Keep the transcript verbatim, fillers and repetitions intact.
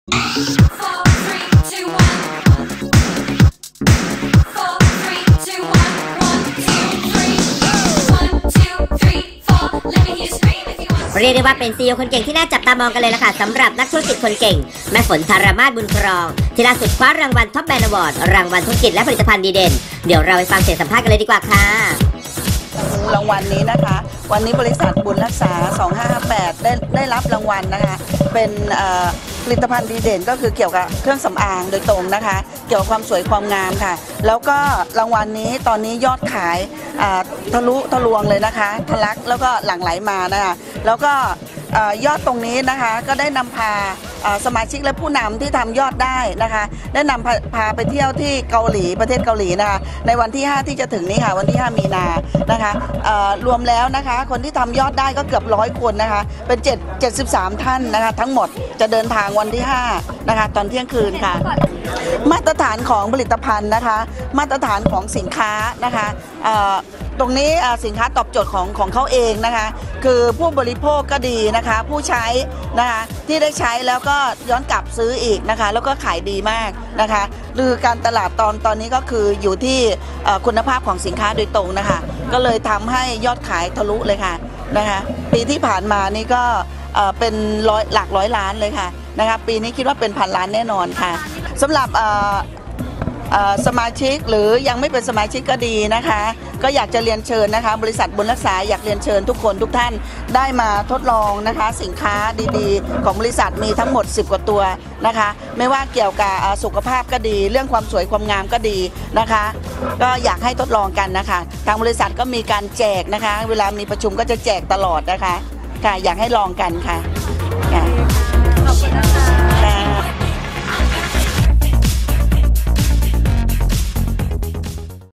เรียกได้ว่าเป็นซีอีโอคนเก่งที่น่าจับตามองกันเลยล่ะค่ะสำหรับนักธุรกิจคนเก่งแม่ฝนธารมาศบุญครองที่ล่าสุดคว้ารางวัลท็อปแบรนด์อวอร์ดรางวัลธุรกิจและผลิตภัณฑ์ดีเด่นเดี๋ยวเราไปฟังเสียงสัมภาษณ์กันเลยดีกว่าค่ะรางวัลนี้นะคะวันนี้บริษัทบุญรักษาสองห้าห้าแปดได้ได้รับรางวัลนะคะเป็นผลิตภัณฑ์ดีเด่นก็คือเกี่ยวกับเครื่องสำอางโดยตรงนะคะเกี่ยวกับความสวยความงามค่ะแล้วก็รางวัลนี้ตอนนี้ยอดขายทะลุทะลวงเลยนะคะทะลักแล้วก็หลั่งไหลมานะคะแล้วก็ยอดตรงนี้นะคะก็ได้นำพาสมาชิกและผู้นำที่ทำยอดได้นะคะได้นำพาพาไปเที่ยวที่เกาหลีประเทศเกาหลีนะคะในวันที่ห้าที่จะถึงนี้ค่ะวันที่ห้ามีนานะคะรวมแล้วนะคะคนที่ทำยอดได้ก็เกือบร้อยคนนะคะเป็นเจ็ด เจ็ดสิบสามท่านนะคะทั้งหมดจะเดินทางวันที่ห้านะคะตอนเที่ยงคืนค่ะมาตรฐานของผลิตภัณฑ์นะคะมาตรฐานของสินค้านะคะตรงนี้สินค้าตอบโจทย์ของของเขาเองนะคะคือผู้บริโภคก็ดีนะคะผู้ใช้นะคะที่ได้ใช้แล้วก็ย้อนกลับซื้ออีกนะคะแล้วก็ขายดีมากนะคะหรือการตลาดตอนตอนนี้ก็คืออยู่ที่คุณภาพของสินค้าโดยตรงนะคะก็เลยทำให้ยอดขายทะลุเลยค่ะนะคะปีที่ผ่านมานี่ก็เป็นร้อยหลักร้อยล้านเลยค่ะนะคะปีนี้คิดว่าเป็นพันล้านแน่นอนค่ะสำหรับสมาชิกหรือยังไม่เป็นสมาชิกก็ดีนะคะก็อยากจะเรียนเชิญนะคะบริษัทบุญรักษาอยากเรียนเชิญทุกคนทุกท่านได้มาทดลองนะคะสินค้าดีๆของบริษัทมีทั้งหมดสิบกว่าตัวนะคะไม่ว่าเกี่ยวกับสุขภาพก็ดีเรื่องความสวยความงามก็ดีนะคะก็อยากให้ทดลองกันนะคะทางบริษัทก็มีการแจกนะคะเวลามีประชุมก็จะแจกตลอดนะคะค่ะอยากให้ลองกันค่ะ